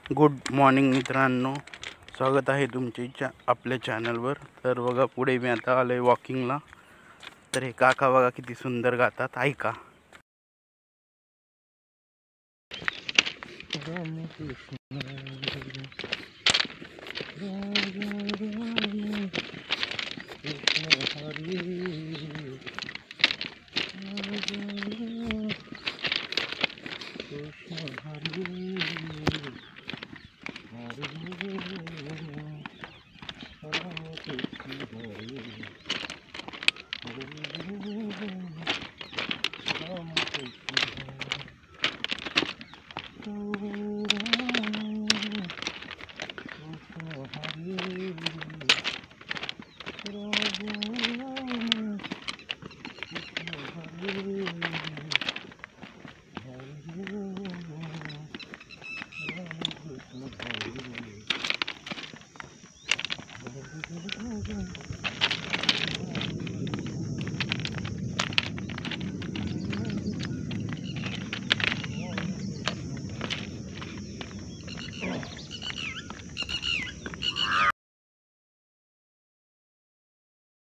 Good morning मित्रांनो, स्वागत आहे तुमचे आपल्या चॅनलवर। तर बघा, पुढे मी आता आलोय वॉकिंगला। तर हे काका बघा किती सुंदर गातात, ऐका।